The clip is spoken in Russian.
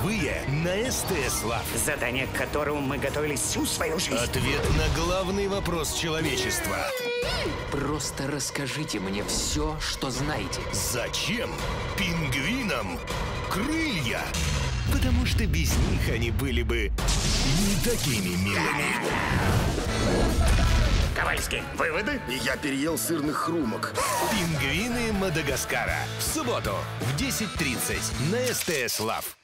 впервые на СТС Лав. Задание, к которому мы готовились всю свою жизнь. Ответ на главный вопрос человечества. Просто расскажите мне все, что знаете. Зачем пингвинам крылья? Потому что без них они были бы не такими милыми. Ковальский, выводы? Я переел сырных хрумок. Пингвины Мадагаскара. В субботу в 10:30 на СТС Лав.